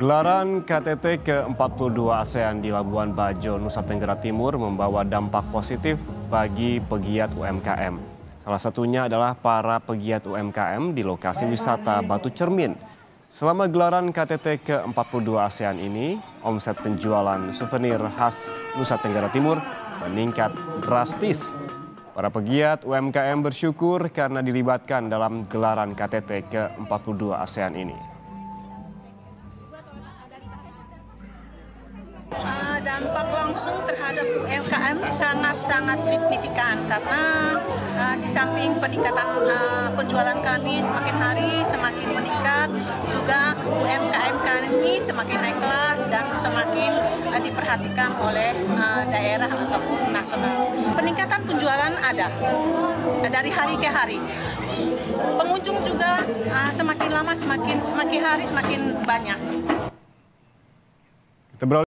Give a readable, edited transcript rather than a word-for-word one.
Gelaran KTT ke-42 ASEAN di Labuan Bajo, Nusa Tenggara Timur membawa dampak positif bagi pegiat UMKM. Salah satunya adalah para pegiat UMKM di lokasi wisata Batu Cermin. Selama gelaran KTT ke-42 ASEAN ini, omset penjualan souvenir khas Nusa Tenggara Timur meningkat drastis. Para pegiat UMKM bersyukur karena dilibatkan dalam gelaran KTT ke-42 ASEAN ini. Dampak langsung terhadap UMKM sangat-sangat signifikan karena di samping peningkatan penjualan kami semakin hari semakin meningkat, juga UMKM kami semakin naik kelas dan semakin diperhatikan oleh daerah ataupun nasional. Peningkatan penjualan ada dari hari ke hari. Pengunjung juga semakin lama semakin hari semakin banyak.